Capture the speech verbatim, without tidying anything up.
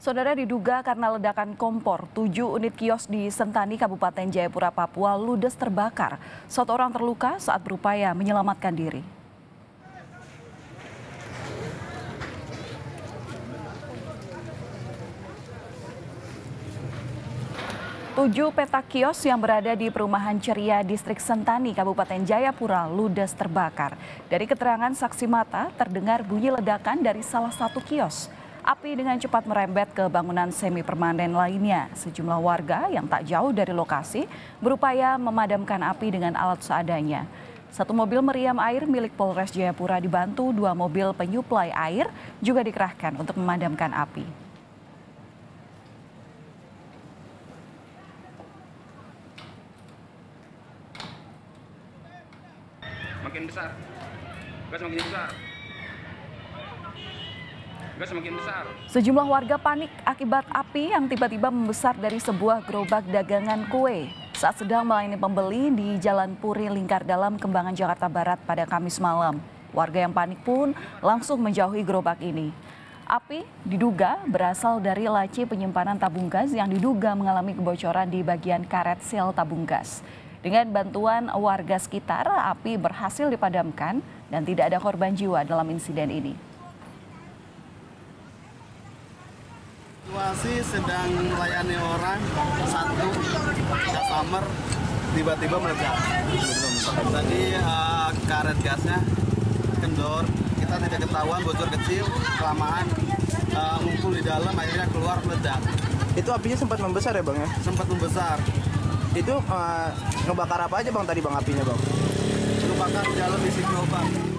Saudara, diduga karena ledakan kompor, tujuh unit kios di Sentani, Kabupaten Jayapura, Papua ludes terbakar. Satu orang terluka saat berupaya menyelamatkan diri. Tujuh petak kios yang berada di perumahan Ceria, Distrik Sentani, Kabupaten Jayapura ludes terbakar. Dari keterangan saksi mata, terdengar bunyi ledakan dari salah satu kios. Api dengan cepat merembet ke bangunan semi permanen lainnya. Sejumlah warga yang tak jauh dari lokasi berupaya memadamkan api dengan alat seadanya. Satu mobil meriam air milik Polres Jayapura dibantu dua mobil penyuplai air juga dikerahkan untuk memadamkan api. Makin besar, gas makin besar. Gas semakin besar. Sejumlah warga panik akibat api yang tiba-tiba membesar dari sebuah gerobak dagangan kue saat sedang melayani pembeli di Jalan Puri Lingkar Dalam, Kembangan, Jakarta Barat pada Kamis malam. Warga yang panik pun langsung menjauhi gerobak ini. Api diduga berasal dari laci penyimpanan tabung gas yang diduga mengalami kebocoran di bagian karet sel tabung gas. Dengan bantuan warga sekitar, api berhasil dipadamkan dan tidak ada korban jiwa dalam insiden ini. Situasi sedang melayani orang, satu customer tiba-tiba meledak. Tadi uh, karet gasnya kendor, kita tidak ketahuan bocor kecil, kelamaan uh, ngumpul di dalam, akhirnya keluar meledak. Itu apinya sempat membesar ya bang ya? Sempat membesar. Itu uh, ngebakar apa aja bang tadi bang apinya bang? Ngebakar di dalam isi gerobak.